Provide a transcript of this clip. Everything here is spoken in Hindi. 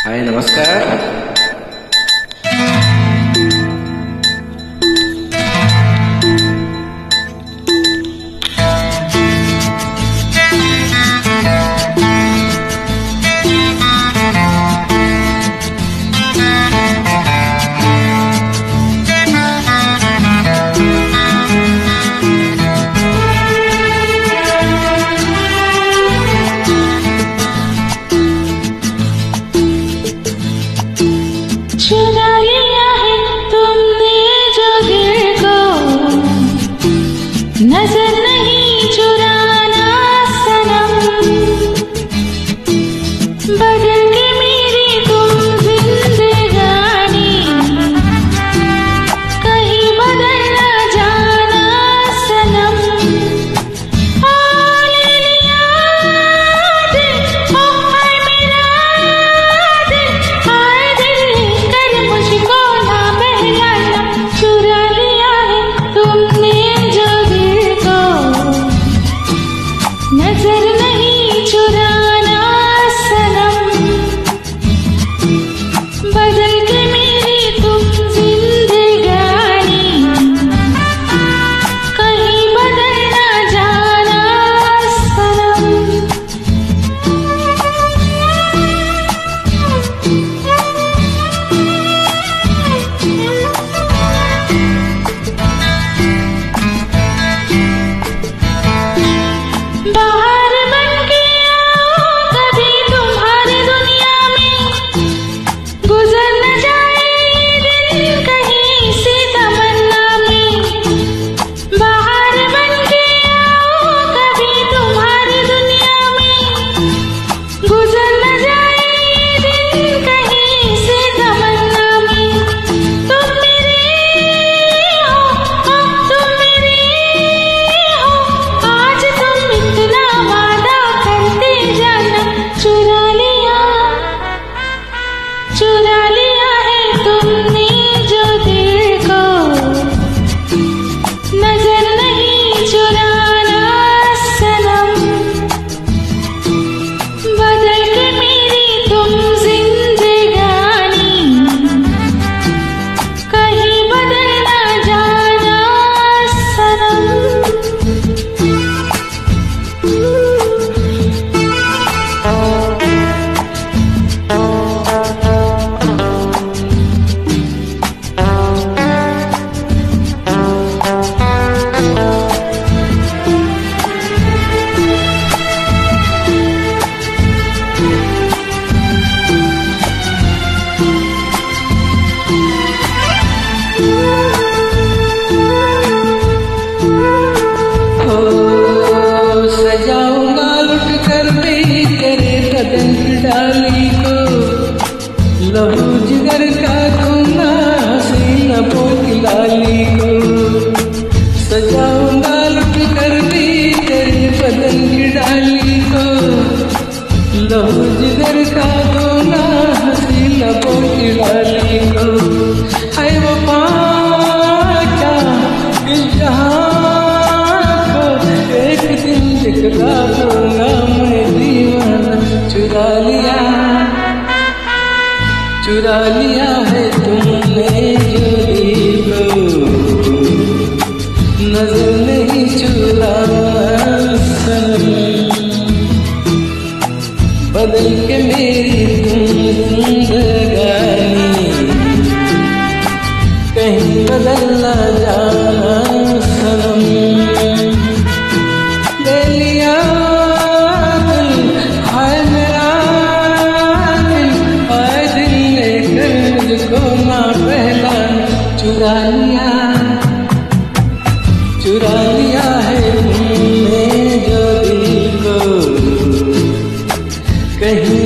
हाय नमस्कार। चुरा लिया है तुमने जो दिल को, नजर नहीं चुराना सनम। बदल के मेरी तुम जिंदगानी, कहीं बदल ना जाना सनम। ले लिया दिल, ओ हाय मेरा दिल, हाय दिल मुझको ना बहलाना। चुरा लिया है तुमने जो दिल को, नजर नहीं चुराना सनम। बदल के मेरी तुम जिंदगानी, कहीं बदल ना जाना सनम। बाहर बन के आओ कभी तुम्हारी दुनिया में, गुजर न जाए दिन कहीं सी तमन्ना में। बाहर बन के आओ कभी तुम्हारी दुनिया में, गुजर न जाए दिन कहीं सी तमन्ना में। तुम मेरे हो, तुम मेरे हो, आज तुम इतना वादा करते जाना। चुरा लिया है तुमने जो दिल को, नजर नहीं चुराना सनम। बदल के मेरी तुम जिंदगानी, कहीं बदल ना जाना सनम। सजाऊंगा लुट कर भी तेरे कदम की डाली को, लहू जिगर का दूंगा हंसी लबों की लाली को। सजाऊंगा लुट कर भी तेरे बदन की डाली को, लहू जिगर का दूंगा हंसी लबों की लाली को। है वफा क्या इस जहां को, एक दिन दिखला दूंगा मैं दीवाना। चुरा लिया है तुमने जो दिल को, नजर नहीं चुराना सनम। बदल के मेरी तुम जिंदगानी, कहीं बदल ना जाना सनम। ले लिया दिल, हाय मेरा दिल, हाय दिल लेकर मुझको ना बहलाना। चुरा लिया है तुमने जो दिल को, कहीं